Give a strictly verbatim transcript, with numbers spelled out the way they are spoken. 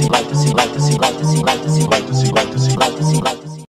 like to see, like to see, like to see, like to see, like to see, like to see, like to see, like to see, like to see.